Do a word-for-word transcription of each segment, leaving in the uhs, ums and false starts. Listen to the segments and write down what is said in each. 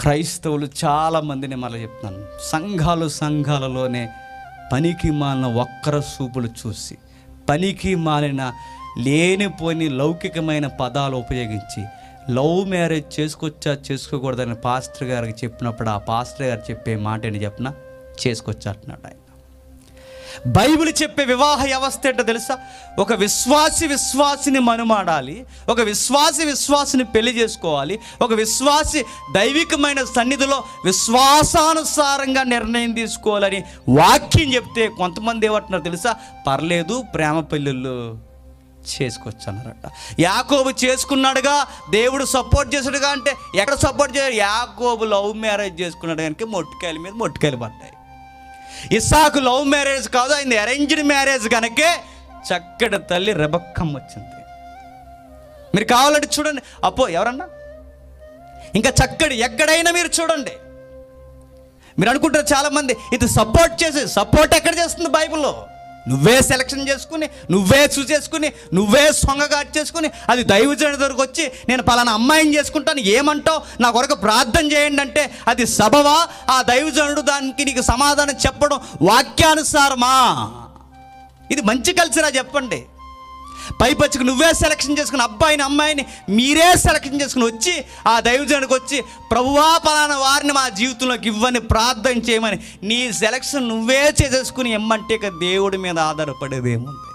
క్రైస్తవులు చాలామందిని మళ్ళీ చెప్తున్నాను, సంఘాలు సంఘాలలోనే పనికి మాలిన ఒక్కర సూపులు చూసి పనికి మాలిన లేనిపోని లౌకికమైన పదాలు ఉపయోగించి లవ్ మ్యారేజ్ చేసుకొచ్చా చేసుకోకూడదని పాస్టర్ గారికి చెప్పినప్పుడు ఆ పాస్టర్ గారు చెప్పే మాట ఏంటి చెప్పిన, చేసుకొచ్చా అంటున్నాడు ఆయన. బైబిల్ చెప్పే వివాహ వ్యవస్థ ఏంటో తెలుసా? ఒక విశ్వాసి విశ్వాసిని మనుమాడాలి, ఒక విశ్వాసి విశ్వాసిని పెళ్లి చేసుకోవాలి, ఒక విశ్వాసి దైవికమైన సన్నిధిలో విశ్వాసానుసారంగా నిర్ణయం తీసుకోవాలని వాక్యం చెప్తే కొంతమంది ఏమంటున్నారు తెలుసా? పర్లేదు ప్రేమ పెళ్ళిళ్ళు చేసుకోవచ్చు అన్నారట. యాకోబు చేసుకున్నాడుగా, దేవుడు సపోర్ట్ చేశాడుగా అంటే ఎక్కడ సపోర్ట్ చేయాలి? యాకోబు లవ్ మ్యారేజ్ చేసుకున్నాడు కనుక మొట్టికాయల మీద మొట్టికాయలు పడ్డాయి. ఇస్సాకు లవ్ మ్యారేజ్ కాదు, ఆయన అరేంజ్డ్ మ్యారేజ్ కనుకే చక్కటి తల్లి రెబక్కమ్మ వచ్చింది. మీరు కావాలంటే చూడండి, అప్పో ఎవరన్నా ఇంకా చక్కటి ఎక్కడైనా మీరు చూడండి. మీరు అనుకుంటారు చాలామంది ఇది సపోర్ట్ చేసి, సపోర్ట్ ఎక్కడ చేస్తుంది బైబిల్లో? నువ్వే సెలక్షన్ చేసుకుని, నువ్వే చూస్ చేసుకుని, నువ్వే సొంగగా చేసుకుని అది దైవజనుడి దగ్గరకు వచ్చి నేను పలానా అమ్మాయిని చేసుకుంటాను ఏమంటావు, నా కొరకు ప్రార్థన చేయండి అంటే అది సబవా? ఆ దైవజనుడు దానికి నీకు సమాధానం చెప్పడం వాక్యానుసారమా? ఇది మంచి కల్చరా చెప్పండి? పైపచ్చికి నువ్వే సెలక్షన్ చేసుకుని అబ్బాయిని అమ్మాయిని మీరే సెలక్షన్ చేసుకుని వచ్చి ఆ దైవజనుడికి వచ్చి ప్రభువా పలానా వారిని మా జీవితంలోకి ఇవ్వని ప్రార్థన చేయమని నీ సెలక్షన్ నువ్వే చేసేసుకుని ఇమ్మంటే ఇక దేవుడి మీద ఆధారపడేది ఏముంది?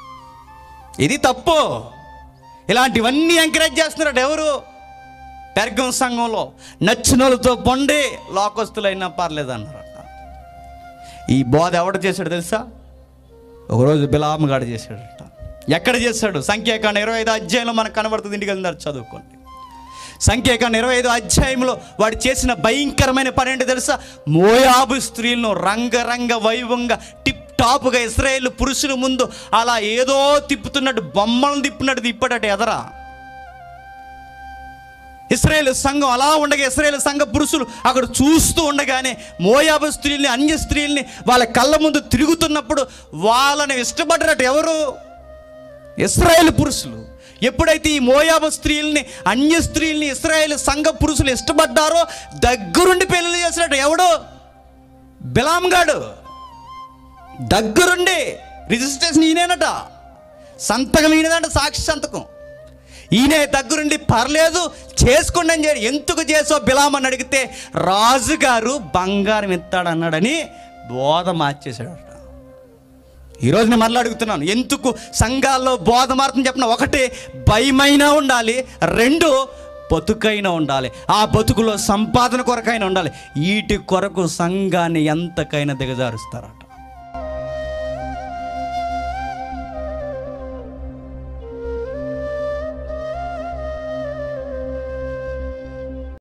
ఇది తప్పు. ఇలాంటివన్నీ ఎంకరేజ్ చేస్తున్నాడు ఎవరు? పెర్గం సంఘంలో నచ్చినోళ్ళతో పొండి లోకస్తులైనా పర్లేదు అన్నారట. ఈ బోధ ఎవడు చేశాడు తెలుసా? ఒకరోజు బిలాము గాడు చేశాడట. ఎక్కడ చేశాడు? సంఖ్యాకాండ ఇరవై ఐదు అధ్యాయంలో మనకు కనబడుతుంది. ఇంటికి వెళ్ళినారు చదువుకోండి. సంఖ్యాకాండ ఇరవై ఐదు అధ్యాయంలో వాడు చేసిన భయంకరమైన పని ఏంటో తెలుసా? మోయాబు స్త్రీలను రంగరంగ వైభవంగా టిప్ టాప్గా ఇశ్రాయేలు పురుషుల ముందు అలా ఏదో తిప్పుతున్నట్టు, బొమ్మలను తిప్పినట్టు తిప్పాడట ఎదరా. ఇశ్రాయేలు సంఘం అలా ఉండగా ఇశ్రాయేలు సంఘ పురుషులు అక్కడ చూస్తూ ఉండగానే మోయాబు స్త్రీల్ని, అన్య స్త్రీల్ని వాళ్ళ కళ్ళ ముందు తిరుగుతున్నప్పుడు వాళ్ళని ఇష్టపడ్డరట ఎవరు? ఇశ్రాయేలు పురుషులు. ఎప్పుడైతే ఈ మోయాబు స్త్రీల్ని, అన్య స్త్రీల్ని ఇశ్రాయేలు సంఘ పురుషులు ఇష్టపడ్డారో దగ్గరుండి పెళ్లి చేసినట్టు ఎవడు? బిలాము గాడు. దగ్గరుండి రిజిస్ట్రేషన్ ఈయనేనట, సంతకం ఈయనదంట, సాక్షి సంతకం ఈయనే దగ్గరుండి పర్లేదు చేసుకోండి అని చెప్పి. ఎందుకు చేసో బిలాము అని అడిగితే రాజుగారు బంగారం ఇస్తాడన్నాడని బోధ మార్చేశాడట. ఈరోజు నేను మరలా అడుగుతున్నాను, ఎందుకు సంఘాల్లో బోధ మారుతుంది చెప్పిన? ఒకటి భయమైనా ఉండాలి, రెండు బతుకైనా ఉండాలి, ఆ బతుకులో సంపాదన కొరకైనా ఉండాలి. వీటి కొరకు సంఘాన్ని ఎంతకైనా దిగజారుస్తారట.